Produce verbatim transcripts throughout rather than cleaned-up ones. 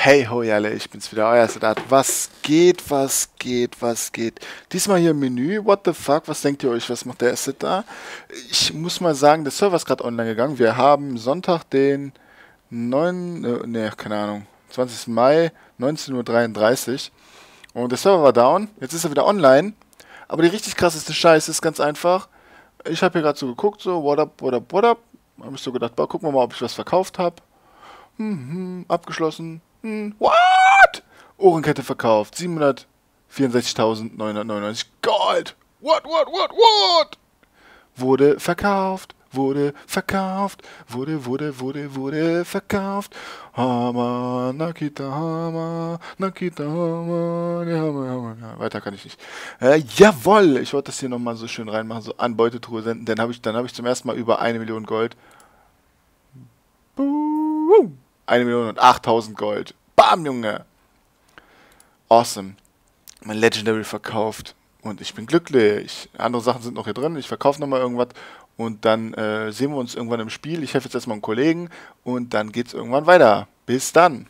Hey ho, Jalle, ich bin's wieder, euer Soldat. Was geht, was geht, was geht? Diesmal hier im Menü, what the fuck, was denkt ihr euch, was macht der Asset da? Ich muss mal sagen, der Server ist gerade online gegangen. Wir haben Sonntag, den neunten Äh, ne, keine Ahnung, zwanzigsten Mai, neunzehn Uhr dreiunddreißig. Und der Server war down, jetzt ist er wieder online. Aber die richtig krasseste Scheiße ist ganz einfach. Ich habe hier gerade so geguckt, so, what up, what up, what up. Hab ich so gedacht, boah, gucken wir mal, ob ich was verkauft habe. Hm, hm, abgeschlossen. Hm, what? Ohrenkette verkauft. siebenhundertvierundsechzigtausendneunhundertneunundneunzig Gold. What, what, what, what? Wurde verkauft. Wurde verkauft. Wurde, wurde, wurde, wurde verkauft. Hammer, Nakita, Hammer, Nakita, Hammer, ja, Hammer, Hammer. Ja, weiter kann ich nicht. Äh, jawoll, ich wollte das hier nochmal so schön reinmachen, so an Beutetruhe senden. Dann habe ich, dann habe ich zum ersten Mal über eine Million Gold. Boom. Eine Million und achttausend Gold. Bam, Junge. Awesome. Mein Legendary verkauft. Und ich bin glücklich. Andere Sachen sind noch hier drin. Ich verkaufe nochmal irgendwas. Und dann äh, sehen wir uns irgendwann im Spiel. Ich helfe jetzt erstmal einem Kollegen. Und dann geht's irgendwann weiter. Bis dann.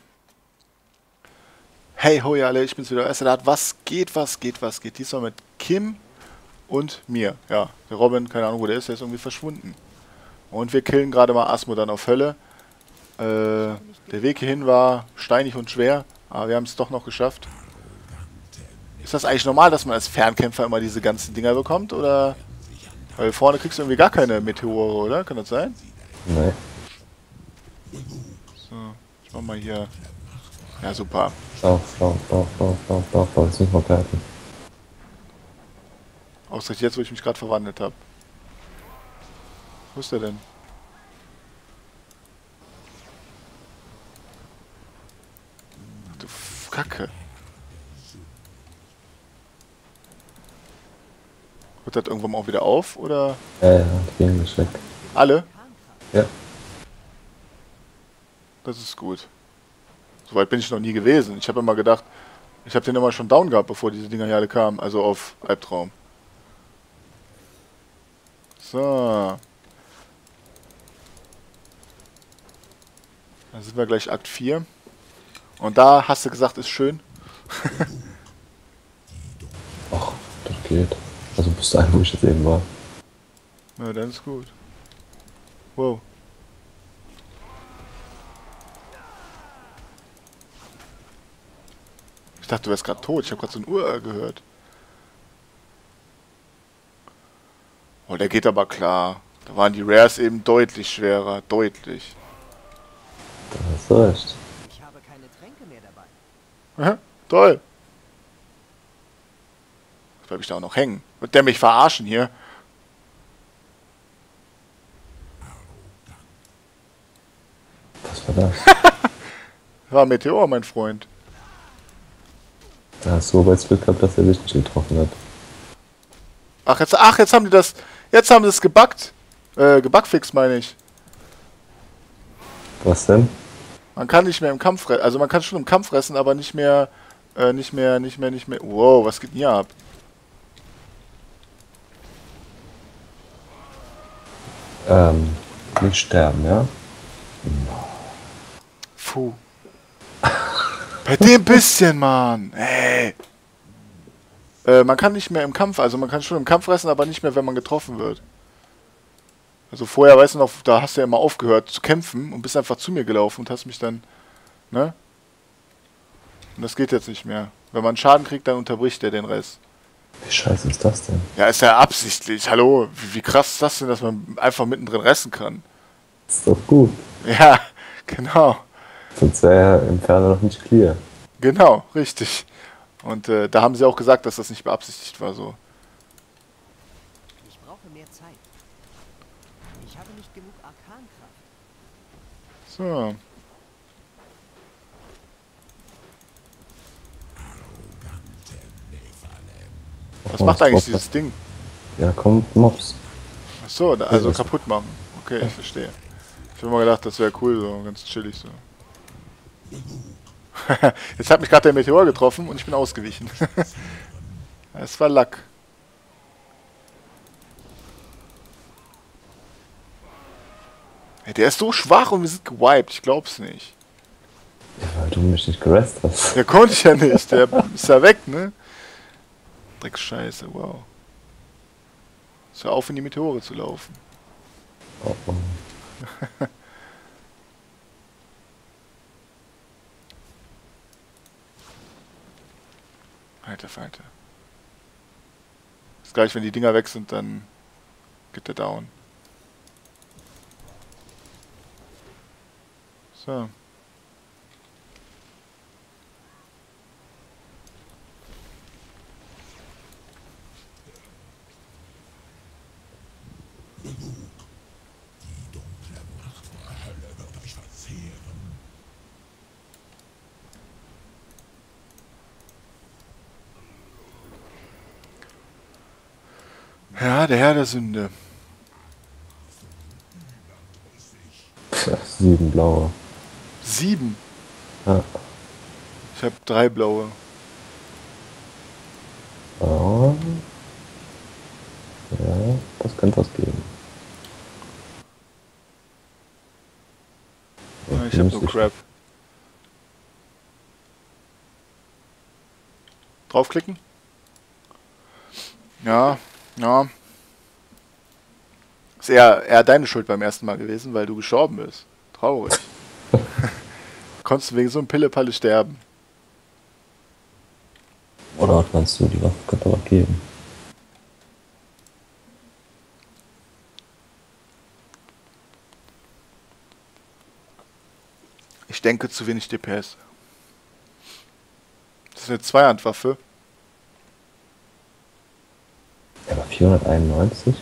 Hey, hoi alle. Ich bin's wieder. Asset. Was geht, was geht, was geht? Diesmal mit Kim und mir. Ja, der Robin, keine Ahnung, wo der ist. Der ist irgendwie verschwunden. Und wir killen gerade mal Asmo dann auf Hölle. Äh, der Weg hierhin war steinig und schwer, aber wir haben es doch noch geschafft. Ist das eigentlich normal, dass man als Fernkämpfer immer diese ganzen Dinger bekommt, oder? Weil vorne kriegst du irgendwie gar keine Meteore, oder? Kann das sein? Nee. So, ich mach mal hier. Ja, super. Schau, schau, schau, schau, schau, schau, schau, jetzt nicht mal fertig. Ausgerechnet jetzt, wo ich mich gerade verwandelt habe. Wo ist der denn? Du Kacke. Hört das irgendwann mal auch wieder auf, oder? Ja, ja, die gehen nicht weg. Alle? Ja. Das ist gut. Soweit bin ich noch nie gewesen. Ich habe immer gedacht, ich habe den immer schon down gehabt, bevor diese Dinger hier alle kamen. Also auf Albtraum. So. Dann sind wir gleich Akt vier. Und da hast du gesagt, ist schön. Ach, das geht. Also bis dahin, wo ich jetzt eben war. Na, dann ist gut. Wow. Ich dachte, du wärst gerade tot. Ich habe gerade so ein Uhr gehört. Oh, der geht aber klar. Da waren die Rares eben deutlich schwerer. Deutlich. Da hast du recht. Ich habe keine Tränke mehr dabei. Aha, toll. Jetzt bleib ich da auch noch hängen. Wird der mich verarschen hier? Was war das? Das war ein Meteor, mein Freund. Da hast du aber jetzt Glück gehabt, dass er dich nicht getroffen hat. Ach, jetzt, ach, jetzt haben die das. Jetzt haben sie es gebuggt. Äh, gebugfixt, meine ich. Was denn? Man kann nicht mehr im Kampf fressen. Also man kann schon im Kampf fressen, aber nicht mehr. Äh, nicht mehr, nicht mehr, nicht mehr. Wow, was geht denn hier ab? Ähm, nicht sterben, ja? Puh. Bei dem bisschen, Mann. Hey. Äh, man kann nicht mehr im Kampf, also man kann schon im Kampf fressen, aber nicht mehr, wenn man getroffen wird. Also vorher, weißt du noch, da hast du ja immer aufgehört zu kämpfen und bist einfach zu mir gelaufen und hast mich dann, ne? Und das geht jetzt nicht mehr. Wenn man Schaden kriegt, dann unterbricht der den Rest. Wie scheiße ist das denn? Ja, ist ja absichtlich. Hallo, wie, wie krass ist das denn, dass man einfach mittendrin resten kann? Ist doch gut. Ja, genau. Sonst wäre er im Ferne noch nicht clear. Genau, richtig. Und äh, da haben sie auch gesagt, dass das nicht beabsichtigt war so. Ich brauche mehr Zeit. Ich habe nicht genug Arkankraft. So. Was macht eigentlich dieses Ding? Ja, kommt Mobs. Achso, da- also Ja, kaputt machen. Okay, ich verstehe. Ich habe mal gedacht, das wäre cool, so ganz chillig so. Jetzt hat mich gerade der Meteor getroffen und ich bin ausgewichen. Es war Lack. Hey, der ist so schwach und wir sind gewiped, ich glaub's nicht. Ja, weil du mich nicht gerestet hast. Der konnte ich ja nicht, der ist ja weg, ne? Dreckscheiße, wow. Ist ja auf, in die Meteore zu laufen. Oh, oh. Alter Falter. Ist gleich, wenn die Dinger weg sind, dann geht der down. So. Ja, der Herr der Sünde. Tja, sieben blaue. Sieben? Ja. Ich habe drei blaue. Oh. Ja, das könnte was geben. Ja, ich habe nur Crap. Draufklicken? Ja, ja. Ist eher, eher deine Schuld beim ersten Mal gewesen, weil du gestorben bist. Traurig. Konntest du wegen so einem Pillepalle sterben. Oder was meinst du, die Waffe könnte was geben? Ich denke zu wenig D P S. Das ist eine Zweihandwaffe. Ja, aber vierhunderteinundneunzig?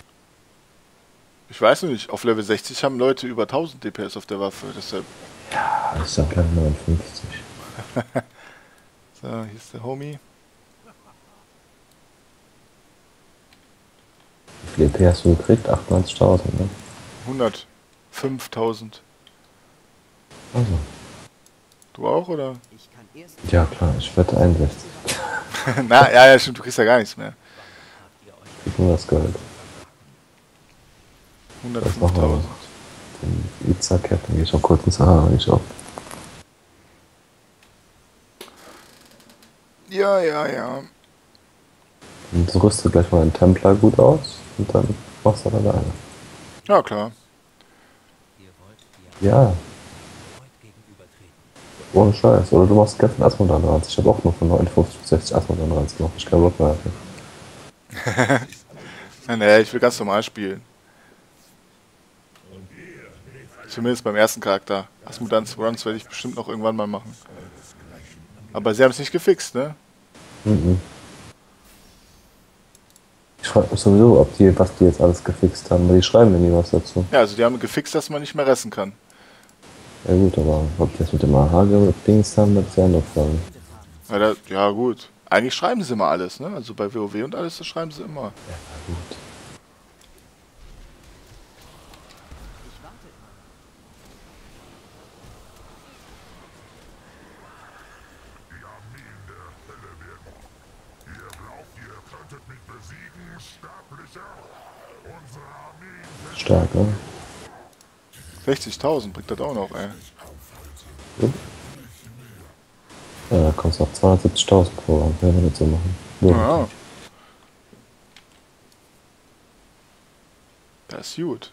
Ich weiß nicht, auf Level sechzig haben Leute über tausend D P S auf der Waffe, deshalb... Ja, ich sag Level neunundfünfzig. So, hier ist der Homie. Wie viel E P hast du gekriegt? achtundneunzigtausend, ne? hundertfünftausend. Also. Du auch, oder? Ich kann erst Ja klar, ich wette einundsechzig. Na, ja, ja, stimmt, du kriegst ja gar nichts mehr. Ich krieg nur das Geld. hundertfünftausend. Den Iza-Cap, dann geh ich auch kurz ins Sahara, ich auch. Ja, ja, ja. Und so rüste gleich mal einen Templar gut aus und dann machst du alleine. Ja, klar. Ja. Ohne Scheiß. Oder du machst Captain Asmodan ranz. Ich habe auch nur von neunundfünfzig bis sechzig Asmodan ranz gemacht. Ich kann Block mehr hatten. Nee, ich will ganz normal spielen. Zumindest beim ersten Charakter. Asmodans Runs werde ich bestimmt noch irgendwann mal machen. Aber sie haben es nicht gefixt, ne? Mhm. Ich frage mich sowieso, ob die, was die jetzt alles gefixt haben, weil die schreiben mir nie was dazu. Ja, also die haben gefixt, dass man nicht mehr resten kann. Ja gut, aber ob die das mit dem A H-Dings haben, das ist ja eine Frage. Ja, da, ja gut. Eigentlich schreiben sie immer alles, ne? Also bei WoW und alles, das schreiben sie immer. Ja, gut. Stark, ne? sechzigtausend bringt das auch noch, ey. Gut. Ja, da kommst du auf zweihundertsiebzigtausend pro, wenn wir das so machen. Gut. Ja. Das ist gut.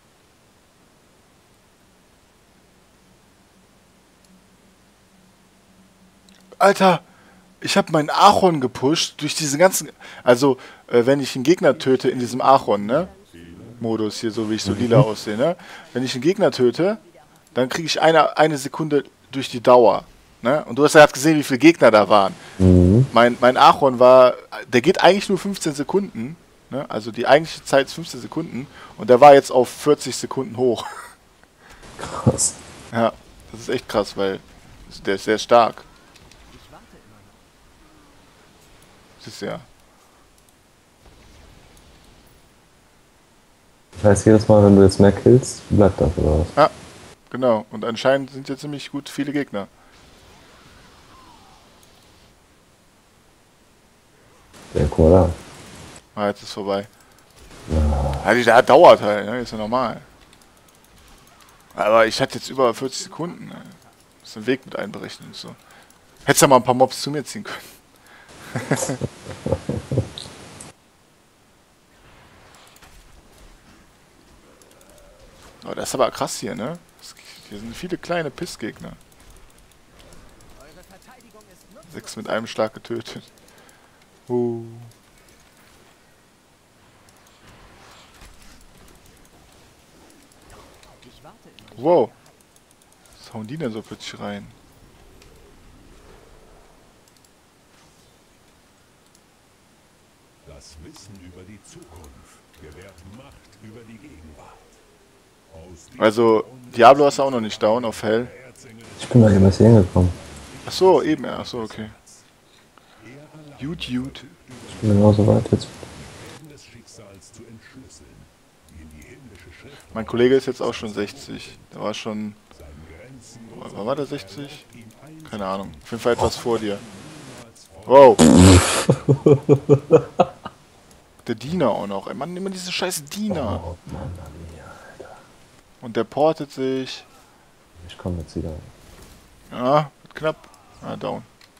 Alter, ich habe meinen Achon gepusht durch diese ganzen... Also, äh, wenn ich einen Gegner töte in diesem Achon, ne? Modus hier, so wie ich so lila aussehe, ne? Wenn ich einen Gegner töte, dann kriege ich eine, eine Sekunde durch die Dauer. Ne? Und du hast ja gerade gesehen, wie viele Gegner da waren. Mhm. Mein, mein Achon war, der geht eigentlich nur fünfzehn Sekunden. Ne? Also die eigentliche Zeit ist fünfzehn Sekunden. Und der war jetzt auf vierzig Sekunden hoch. Krass. Ja, das ist echt krass, weil der ist sehr stark. Das ist ja... Das heißt, jedes Mal, wenn du jetzt mehr killst, bleibt das, oder was? Ja, genau. Und anscheinend sind ja ziemlich gut viele Gegner. Ja, cool, ja. Ah, jetzt ist vorbei. Ja. Ja, die da dauert halt, ne? Ist ja normal. Aber ich hatte jetzt über vierzig Sekunden. Ne? Muss den Weg mit einberechnen und so. Hättest ja mal ein paar Mobs zu mir ziehen können. Oh, das ist aber krass hier, ne? Hier sind viele kleine Pissgegner. Eure Verteidigung ist nutzlos. Sechs mit einem Schlag getötet. Uh. Ich warte immer. Wow. Was hauen die denn so plötzlich rein? Das Wissen über die Zukunft gewährt Macht über die Gegenwart. Aus diesem Also, Grunde Diablo hast du auch noch nicht down auf Hell. der Erzengel Ich bin da eben erst hier hingekommen. Ach so, eben, ja. Ach so, okay. Jut, jut. Ich bin genauso weit jetzt. des Schicksals zu entschlüsseln, wie in die himmlische Schrift Mein Kollege ist jetzt auch schon sechzig. Der war schon... seinen Grenzen Wann war der sechzig? Keine Ahnung. Auf jeden Fall etwas vor dir. Wow. Der Diener auch noch. Ey, Mann, immer diese scheiß Diener. Oh, Mann, Mia, Alter. Und der portet sich. Ich komme jetzt wieder. Ja, wird knapp. Ah, down.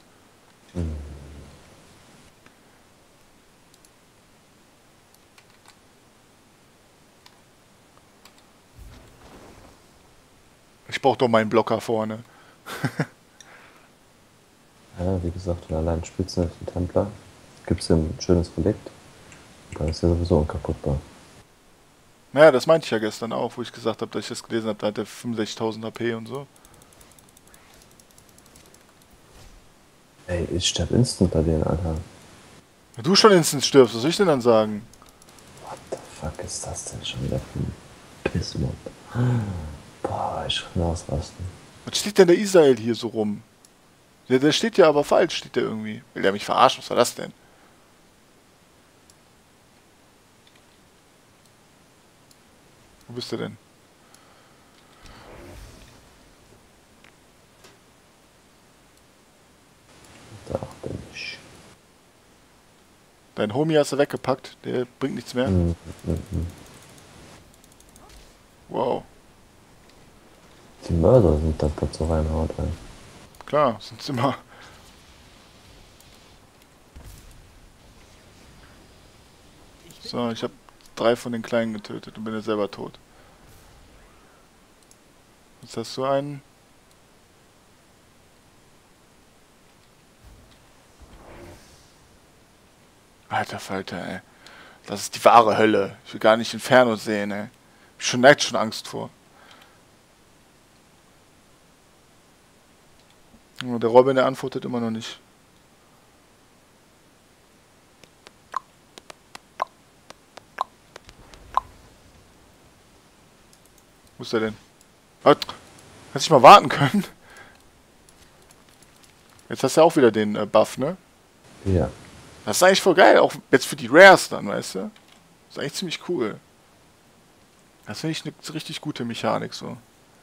Ich brauch doch meinen Blocker vorne. Ja, wie gesagt, wenn allein spielst du nicht den Templer, gibst ihm ein schönes Relikt, dann ist er sowieso unkaputtbar. Naja, das meinte ich ja gestern auch, wo ich gesagt habe, dass ich das gelesen habe, da hat der fünfundsechzigtausend H P und so. Ey, ich sterb instant bei denen, Alter. Wenn du schon instant stirbst, was soll ich denn dann sagen? What the fuck ist das denn schon wieder für ein Pissmod? Boah, ich kann ausrasten. Was steht denn der Israel hier so rum? Der, der steht ja aber falsch, steht der irgendwie. Will der mich verarschen? Was war das denn? Wo bist du denn? Da bin ich. Dein Homie hast du weggepackt, der bringt nichts mehr. Mhm, mhm, mhm. Wow. Die Mörder sind das, was so reinhaut, ey. Klar, sind's immer. So, ich habe drei von den Kleinen getötet und bin jetzt selber tot. Jetzt hast du einen. Alter Falter, ey. Das ist die wahre Hölle. Ich will gar nicht Inferno sehen, ey. Ich schon jetzt schon Angst vor. Und der Robin, der antwortet immer noch nicht. Wo ist er denn? Was? Hättest ich mal warten können? Jetzt hast du ja auch wieder den äh, Buff, ne? Ja. Das ist eigentlich voll geil, auch jetzt für die Rares dann, weißt du? Das ist eigentlich ziemlich cool. Das finde ich eine richtig gute Mechanik so.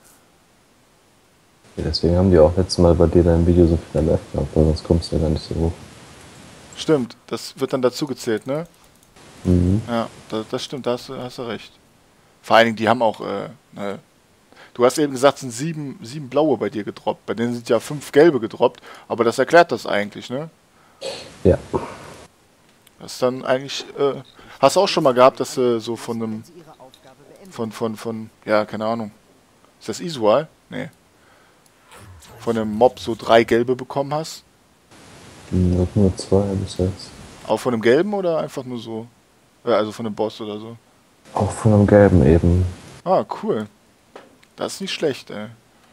Ja, deswegen haben die auch letztes Mal bei dir dein Video so viel M F gehabt, weil sonst kommst du ja gar nicht so hoch. Stimmt, das wird dann dazu gezählt, ne? Mhm. Ja, das, das stimmt, da hast du, hast du recht. Vor allen Dingen, die haben auch, äh, ne, du hast eben gesagt, es sind sieben, sieben blaue bei dir gedroppt. Bei denen sind ja fünf gelbe gedroppt, aber das erklärt das eigentlich, ne? Ja. Das ist dann eigentlich, äh, hast du auch schon mal gehabt, dass du so von einem, Sie ihre Aufgabe beenden. von, von, von, ja, keine Ahnung. Ist das Isual? Nee. Von einem Mob so drei gelbe bekommen hast? Hm, nur zwei bis jetzt. Auch von einem gelben oder einfach nur so? Ja, also von einem Boss oder so. Auch von einem gelben eben. Ah, cool. Das ist nicht schlecht, ey.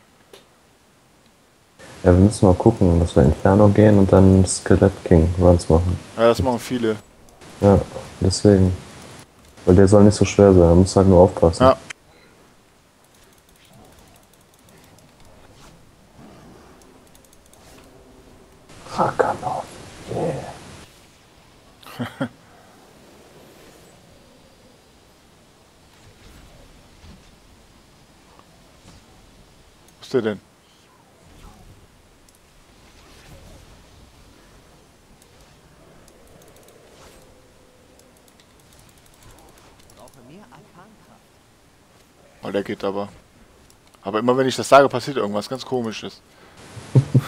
Ja, wir müssen mal gucken, dass wir Inferno gehen und dann Skelett King Runs machen. Ja, das machen viele. Ja, deswegen. Weil der soll nicht so schwer sein, man muss halt nur aufpassen. Ja. Rakanov. Yeah. Was ist der denn? Ich brauche mehr Arkankraft. Oh, der geht aber. Aber immer wenn ich das sage, passiert irgendwas ganz Komisches.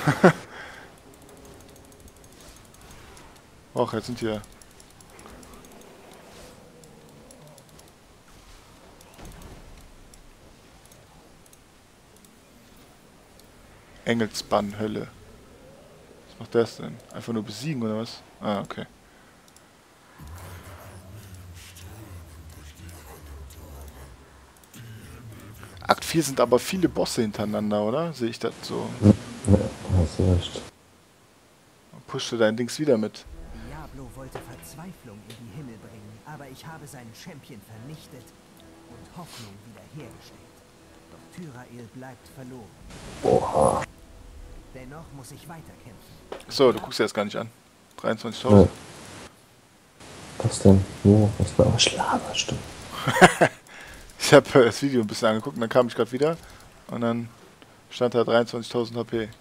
Och, jetzt sind hier... Engelsbann, Hölle. Was macht das denn? Einfach nur besiegen oder was? Ah, okay. Akt vier sind aber viele Bosse hintereinander, oder? Sehe ich das so? Ja, hast du recht. Pushte dein Dings wieder mit. Diablo wollte Verzweiflung in die Himmel bringen, aber ich habe seinen Champion vernichtet und Hoffnung wiederhergestellt. Doch Tyrael bleibt verloren. Oha. Dennoch muss ich weiterkämpfen. So, du guckst dir das gar nicht an. dreiundzwanzigtausend. Ja. Was denn? Wo? Was war was Schlager, stimmt. Ich habe äh, das Video ein bisschen angeguckt und dann kam ich gerade wieder und dann stand da dreiundzwanzigtausend H P.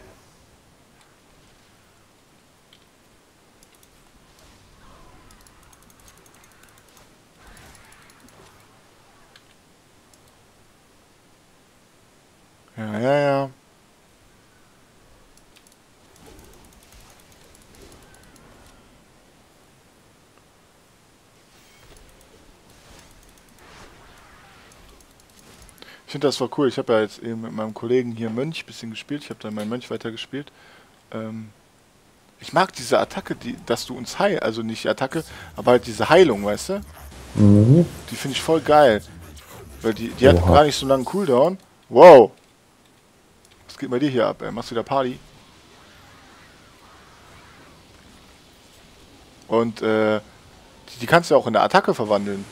Ja, ja, ja. Ich finde das war cool. Ich habe ja jetzt eben mit meinem Kollegen hier Mönch ein bisschen gespielt. Ich habe dann meinen Mönch weitergespielt. Ähm ich mag diese Attacke, die, dass du uns heil, also nicht Attacke, aber halt diese Heilung, weißt du? Mhm. Die finde ich voll geil. Weil die, die hat Oha. gar nicht so langen Cooldown. Wow! Was geht bei dir hier ab, ey? Machst du wieder Party? Und äh, die, die kannst du auch in eine Attacke verwandeln.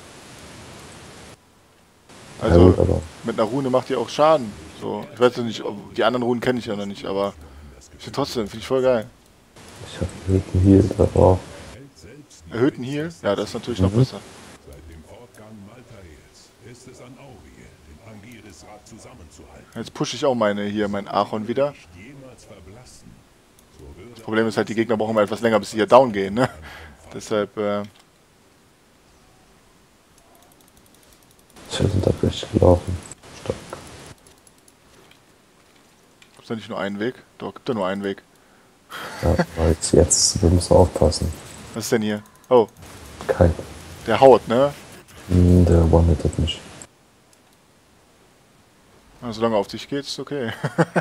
Ja, Also gut, aber mit einer Rune macht die auch Schaden. So, ich weiß ja nicht, ob, die anderen Runen kenne ich ja noch nicht, aber ich finde trotzdem, finde ich voll geil. ich habe einen Heal da drauf. Erhöhten Heal? Ja, das ist natürlich noch Mhm. besser. Seit dem Fortgang Maltaels ist es an Auriel, den Angirisrat zusammenzuhalten. Jetzt pushe ich auch meine hier, mein Archon wieder. Nicht jemals verblassen. So würde Das Problem ist halt, die Gegner brauchen immer etwas länger, bis sie hier down gehen, ne? Deshalb, äh, Ich sind da richtig gelaufen. Stark. gibt's da nicht nur einen Weg? Doch, gibt da nur einen Weg. Ja, aber jetzt, jetzt wir müssen aufpassen. Was ist denn hier? Oh, Kein. der haut, ne? Hm, Der one-hittet mich. Na, solange er auf dich geht, ist okay.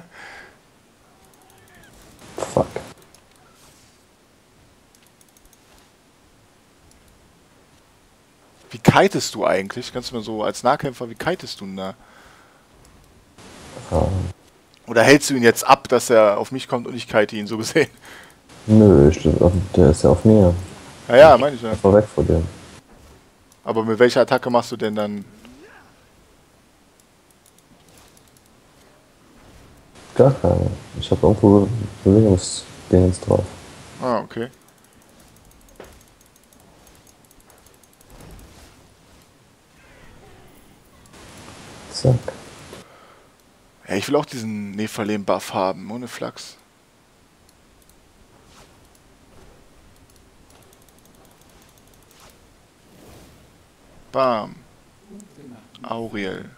Fuck. Wie kitest du eigentlich? Kannst du mir so als Nahkämpfer, wie kitest du denn da? Ähm, Oder hältst du ihn jetzt ab, dass er auf mich kommt und ich kite ihn, so gesehen? nö, ich, der ist ja auf mir. Ja, ja, meine ich ja. Einfach weg vor dem. Aber mit welcher Attacke machst du denn dann? Gar keine. Ich habe irgendwo Bewegungsdingens drauf. Ah, okay. Zack. Ja, ich will auch diesen Nephalem-Buff haben, ohne Flachs. Bam. Auriel.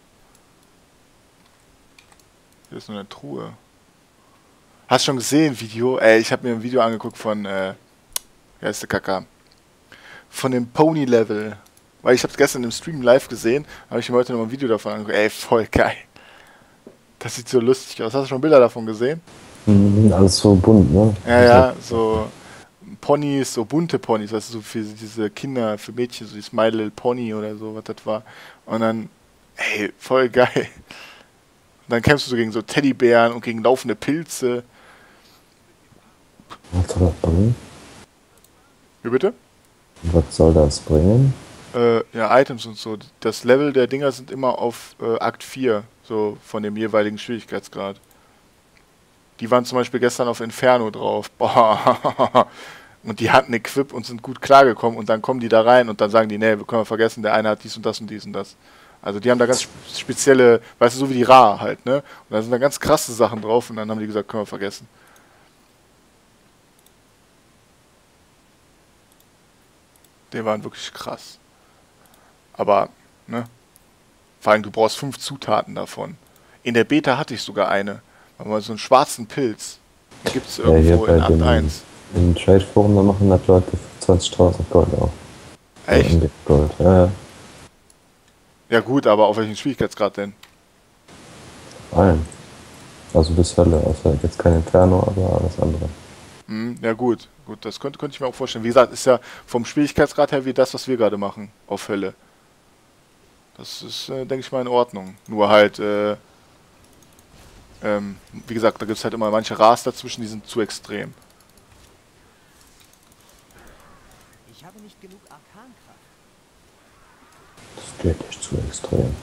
Hier ist nur eine Truhe. Hast schon gesehen, Video? Ey, ich habe mir ein Video angeguckt von, äh, wie heißt der Kaka? Von dem Pony-Level. Weil ich habe es gestern im Stream live gesehen, habe ich mir heute noch mal ein Video davon angeguckt. Ey, voll geil. Das sieht so lustig aus. Hast du schon Bilder davon gesehen? Mhm, alles so bunt, ne? Ja, ja, so Ponys, so bunte Ponys, weißt du, so für diese Kinder, für Mädchen, so dieses My Little Pony oder so, was das war. Und dann, ey, voll geil. Und dann kämpfst du so gegen so Teddybären und gegen laufende Pilze. Was soll das bringen? Wie bitte? Was soll das bringen? Äh, ja, Items und so. Das Level der Dinger sind immer auf äh, Akt vier, so von dem jeweiligen Schwierigkeitsgrad. Die waren zum Beispiel gestern auf Inferno drauf. Boah. Und die hatten Equip und sind gut klargekommen und dann kommen die da rein und dann sagen die, nee, wir können wir vergessen, der eine hat dies und das und dies und das. Also die haben da ganz spezielle, weißt du, so wie die Ra halt, ne? Und da sind da ganz krasse Sachen drauf und dann haben die gesagt, können wir vergessen. Die waren wirklich krass. Aber, ne? Vor allem, du brauchst fünf Zutaten davon. In der Beta hatte ich sogar eine. Aber so einen schwarzen Pilz. Den gibt es Ja, hier irgendwo bei in Akt dem, eins. im Trade-Forum, da machen das Leute für zwanzigtausend Gold auch. Echt? Ja, Gold, ja, ja. Ja gut, aber auf welchen Schwierigkeitsgrad denn? Allen. Also bis Hölle, außer jetzt kein Inferno, aber alles andere. Hm, ja gut, gut, das könnte, könnte ich mir auch vorstellen. Wie gesagt, ist ja vom Schwierigkeitsgrad her wie das, was wir gerade machen, auf Hölle. Das ist, äh, denke ich mal, in Ordnung. Nur halt, äh, ähm, wie gesagt, da gibt es halt immer manche Ras dazwischen, die sind zu extrem. Ich habe nicht genug Arkankraft. Das geht echt zu extrem.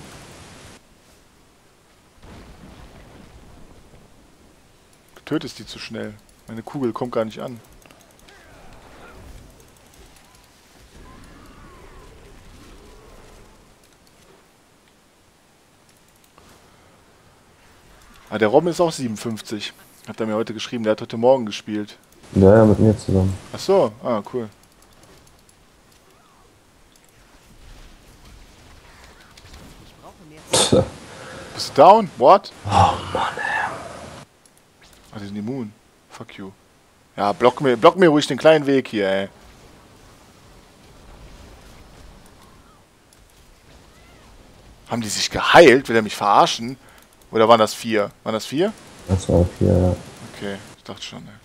Du tötest die zu schnell. Meine Kugel kommt gar nicht an. Ah, der Robben ist auch siebenundfünfzig. Hat er mir heute geschrieben, der hat heute Morgen gespielt. Ja, ja, mit mir zusammen. Ach so, ah, cool. Ich brauche mehr Tja. Bist du down? What? Oh Mann, ey. Ah, die sind immun. Fuck you. Ja, block mir, block mir ruhig den kleinen Weg hier, ey. Haben die sich geheilt? Will er mich verarschen? Oder waren das vier? Waren das vier? Das war vier, ja. Okay, ich dachte schon, ey.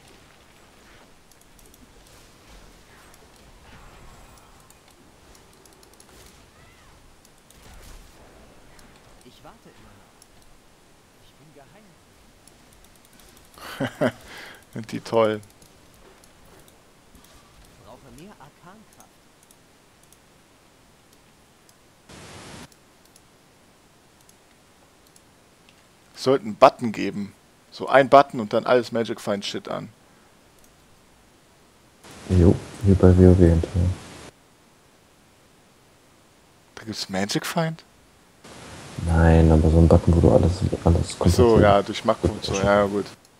Ich warte immer noch. Ich bin geheilt. Sind die toll. Ich brauche mehr Arkankraft. Es sollte einen Button geben. So ein Button und dann alles Magic Find Shit an. Jo, wie bei WoW hinterher. Da gibt's Magic Find? Nein, aber so ein Button, wo du alles, alles Ach so, komplett- ja, durch Makro und so, ja, gut.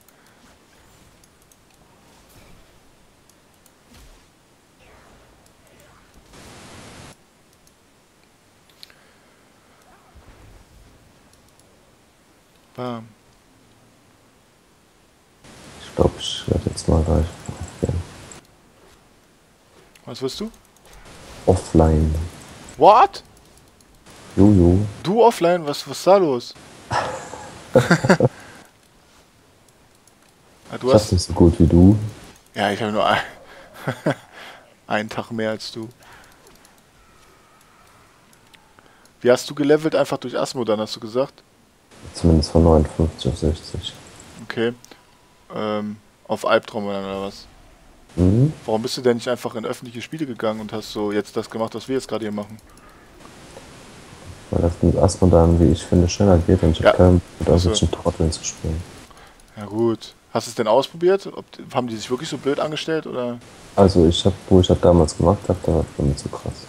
Bam. Ich glaube, ich werde jetzt mal gleich aufgehen. Was wirst du? Offline. What? Jojo. Du offline? Was, was ist da los? ah, du Ich hast. hab's nicht so gut wie du. Ja, ich habe nur ein, einen Tag mehr als du. Wie hast du gelevelt? Einfach durch Asmodan, hast du gesagt? Zumindest von neunundfünfzig auf sechzig. Okay. Ähm, auf Albtraum oder was? Mhm. Warum bist du denn nicht einfach in öffentliche Spiele gegangen und hast so jetzt das gemacht, was wir jetzt gerade hier machen? Weil das mit Asmodan, wie ich finde, schneller geht und ich Ja. hab keinen mit Ach so. irgendwelchen Trotteln zu spielen. Ja gut. Hast du es denn ausprobiert? Ob, haben die sich wirklich so blöd angestellt oder? Also ich hab, wo ich das damals gemacht habe, da war das für mich zu krass.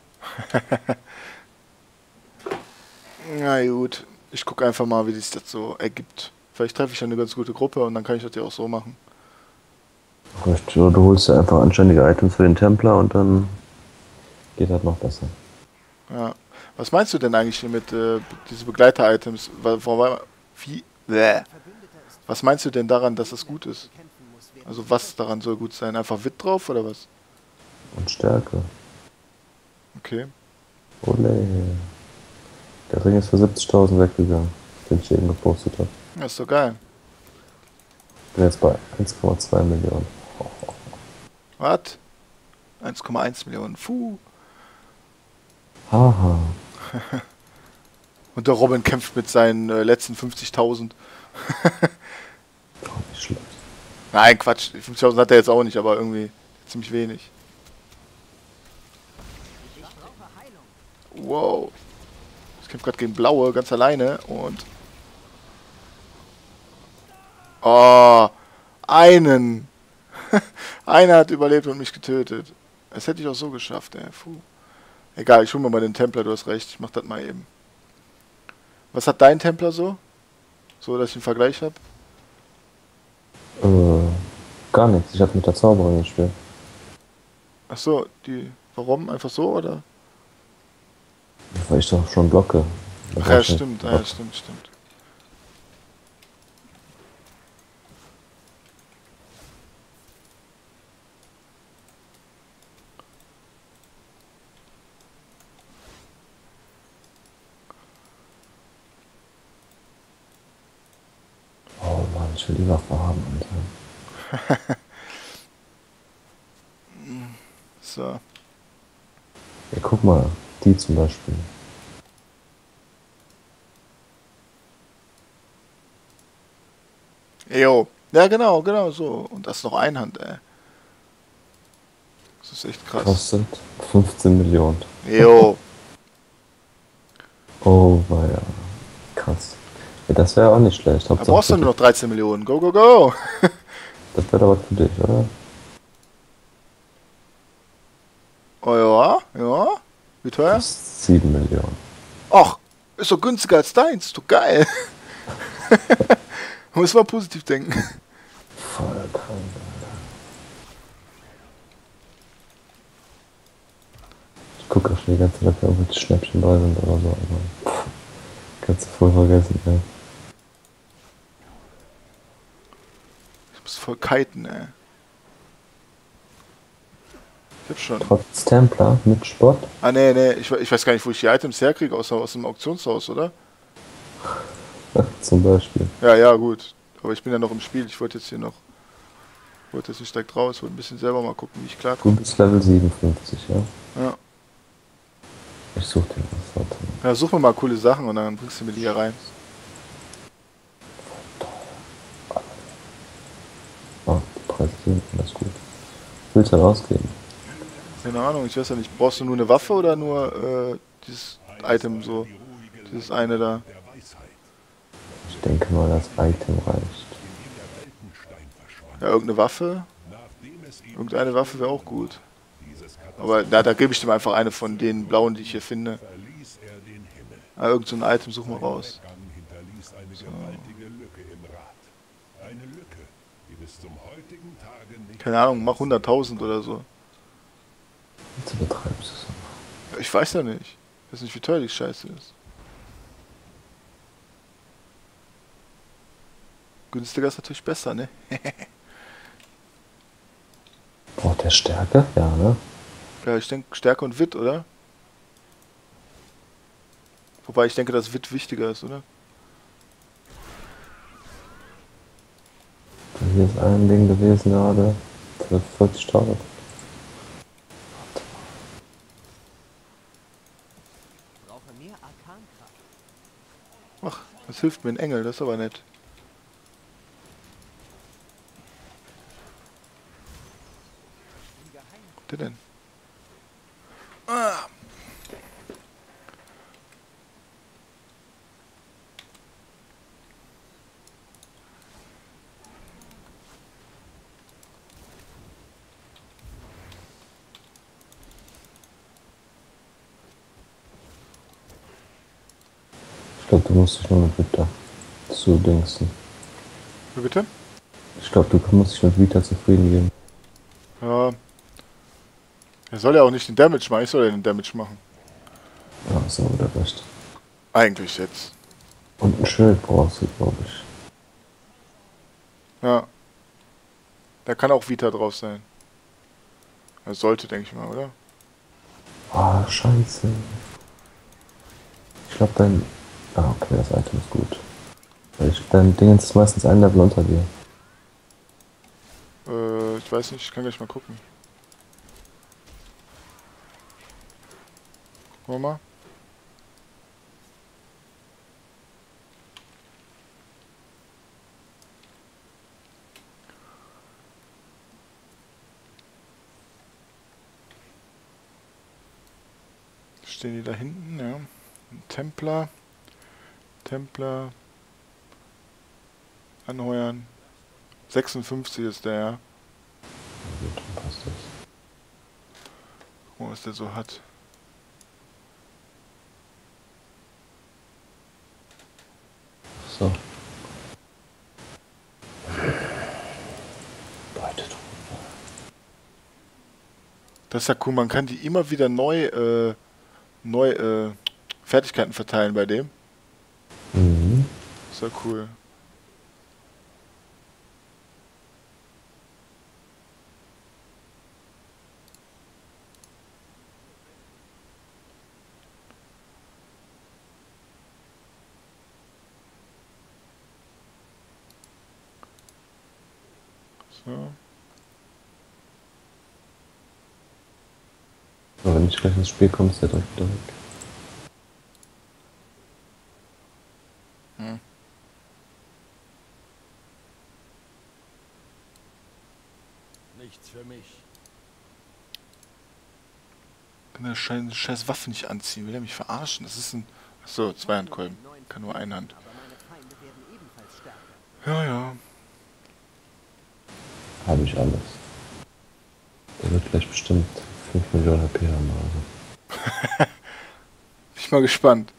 Na gut. Ich gucke einfach mal, wie sich das so ergibt. Vielleicht treffe ich ja eine ganz gute Gruppe und dann kann ich das ja auch so machen. Richtig, oder du holst dir einfach anständige Items für den Templer und dann geht das noch besser. Ja. Was meinst du denn eigentlich hier mit äh, diese Begleiter-Items? Wa- wa- Wie? Bäh. Was meinst du denn daran, dass es gut ist? Kämpfen muss, während Also was daran soll gut sein? Einfach Wit drauf oder was? Und Stärke. Okay. Ole. Der Ring ist für siebzigtausend weggegangen, den ich eben gepostet habe. Ja, ist doch geil. Bin jetzt bei eins Komma zwei Millionen. Was? eins Komma eins Millionen. Puh. Haha. Und der Robin kämpft mit seinen äh, letzten fünfzigtausend. Auch nicht schlecht. Nein, Quatsch. fünfzigtausend hat er jetzt auch nicht, aber irgendwie ziemlich wenig. ich brauche Heilung. Wow. Ich kämpfe gerade gegen Blaue, ganz alleine und... Oh, einen. Einer hat überlebt und mich getötet. Das hätte ich auch so geschafft, ey. Puh. Egal, ich hole mir mal den Templer, du hast recht. Ich mach das mal eben. Was hat dein Templer so? So, dass ich einen Vergleich habe? Äh, gar nichts. Ich habe mit der Zauberin gespielt. Ach so, die... Warum? Einfach so, oder? Weil ich doch schon blocke. Da Ach brauch ja, ich nicht stimmt, ja, blocken. stimmt, stimmt. ich will die Waffe haben, Alter. So. Ja, guck mal, die zum Beispiel. Jo. Ja, genau, genau so. Und das noch Einhand, ey. Das ist echt krass. Kostet fünfzehn Millionen. Jo. Oh, war ja krass. Ja, das wäre auch nicht schlecht. Da Hauptsache, brauchst du nur noch dreizehn Millionen. Go, go, go. das wäre doch was für dich, oder? Oh ja, ja. Wie teuer? Kostet sieben Millionen. Ach, ist doch günstiger als deins. Ist doch geil. Muss mal positiv denken. Voll krank, Alter. Ich gucke auch schon die ganze Zeit, ob irgendwelche Schnäppchen bei sind oder so. Aber pff, kannst du voll vergessen, ey. Ich muss voll kiten, ey. Ich hab schon. Trotz Templar mit Sport. Ah, nee, nee. Ich, we- ich weiß gar nicht, wo ich die Items herkriege, außer aus dem Auktionshaus, oder? Zum Beispiel. Ja, ja, gut. Aber ich bin ja noch im Spiel. Ich wollte jetzt hier noch. Wollte jetzt nicht direkt raus. Wollte ein bisschen selber mal gucken, wie ich Du klarkomme. bist Level siebenundfünfzig, ja? Ja. Ich such dir was, warte. Ja, such mir mal coole Sachen und dann bringst du mir die hier rein. Oh, die Preise sind alles gut. Willst du halt ausgeben? Keine Ahnung, ich weiß ja nicht. Brauchst du nur eine Waffe oder nur äh, dieses Item so? Dieses eine da. Der Weisheit. Ich denke mal, das Item reicht. In der Weltenstein verschwand. Ja, irgendeine Waffe. Nachdem es ihm Irgendeine Waffe wäre auch gut. dieses Katastrophe Aber da, da gebe ich dem einfach eine von den blauen, die ich hier finde. verließ er den Himmel. Ah, irgend so ein Item, such mal raus. Weggang hinterließ eine gewaltige Lücke im Rat. Eine Lücke, die bis zum heutigen Tage nicht... Keine Ahnung, mach hunderttausend oder so. Jetzt übertreibst du es. Ich weiß ja nicht. Ich weiß nicht, wie teuer die Scheiße ist. Günstiger ist natürlich besser, ne? Braucht der Stärke? Ja, ne? Ja, ich denke Stärke und Wit, oder? Wobei ich denke, dass Wit wichtiger ist, oder? Hier ist ein Ding gewesen gerade. Für vierzigtausend. Brauche mehr Arkankraft. Ach, das hilft mir ein Engel, das ist aber nett. Was der denn? Ah. Ich glaube, du musst dich nur mit Vita zudingsen. Wie bitte? Ich glaube, du musst dich mit Vita zufrieden geben. Ja. Er soll ja auch nicht den Damage machen, ich soll ja den Damage machen. Ja, hast du wieder recht. Eigentlich jetzt. Und ein Schild brauchst du, glaube ich. Ja. Da kann auch Vita drauf sein. Er sollte, denke ich mal, oder? Ah, scheiße. Ich glaube, dein... Ah, okay, das Item ist gut. Weil ich, dein Ding ist meistens ein Level unter dir. Äh, ich weiß nicht, ich kann gleich mal gucken. Gucken wir mal. Stehen die da hinten, ja. Ein Templer. Templer. Anheuern. sechsundfünfzig ist der, ja. Ja, gut, dann passt das. Gucken wir, was der so hat. So. Beutetruhe. Das ist ja cool, man kann die immer wieder neu, äh, neu, äh, Fertigkeiten verteilen bei dem. Mhm. Das ist ja cool. So. Aber wenn ich gleich ins Spiel komme, ist der direkt wieder weg. Hm. Nichts für mich. Kann der scheiß, scheiß Waffe nicht anziehen. Will er mich verarschen? Das ist ein... Achso, Zweihandkolben. Kann nur eine Hand. Aber meine Feinde werden ebenfalls stärker. Ja, ja. Habe ich alles. Der wird gleich bestimmt fünf Millionen H P haben. Also. Bin ich mal gespannt.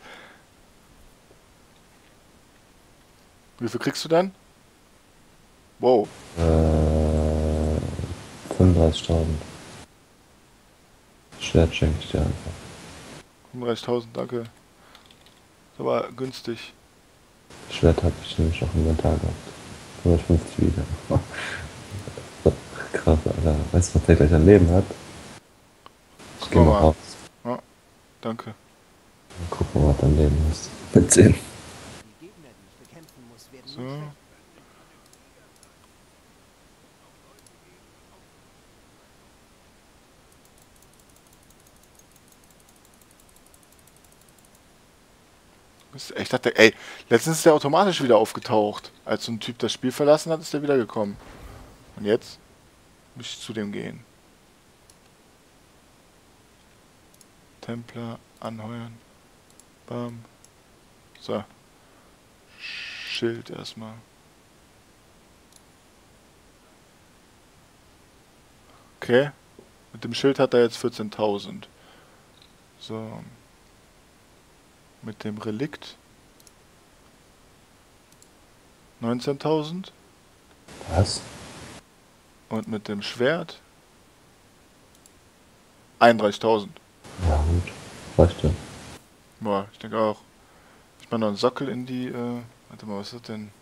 Wie viel kriegst du dann? Wow. Äh, fünfunddreißigtausend. Schwert schenke ich dir einfach. fünfunddreißigtausend, danke. Ist aber günstig. Schwert habe ich nämlich auch im Inventar gehabt. hundertfünfzig wieder. Krass, Alter. Weißt du, was der gleich an Leben hat? Ich Guck geh mal mal. raus. Ja, danke. Dann gucken wir, was dein Leben ist. Mit zehn. Die Gegner, die ich bekämpfen muss, werden So. nur schwächer. Ich dachte, ey, letztens ist der automatisch wieder aufgetaucht. Als so ein Typ das Spiel verlassen hat, ist der wieder gekommen. Und jetzt muss ich zu dem gehen. Templer anheuern. Bam. So. Schild erstmal. Okay. Mit dem Schild hat er jetzt vierzehntausend. So. Mit dem Relikt neunzehntausend. Was? Und mit dem Schwert einunddreißigtausend. Ja, gut. Reicht ja. Boah, ich denke auch. Ich mache noch einen Sockel in die, äh, warte mal, was ist das denn?